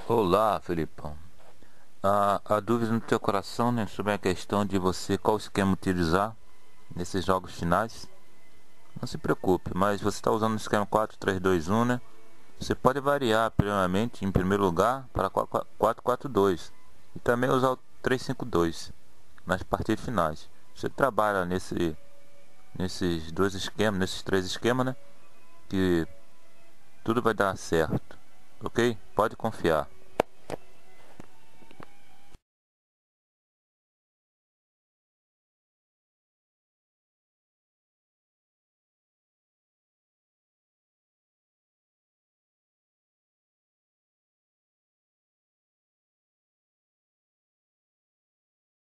Olá, Felipão. A dúvida no teu coração, né, sobre a questão de você qual esquema utilizar nesses jogos finais. Não se preocupe, mas você está usando o esquema 4-3-2-1, né? Você pode variar primeiramente, em primeiro lugar, para 4-4-2 e também usar o 3-5-2 nas partidas finais. Você trabalha nesses dois esquemas, nesses três esquemas, né? Que tudo vai dar certo, ok? Pode confiar.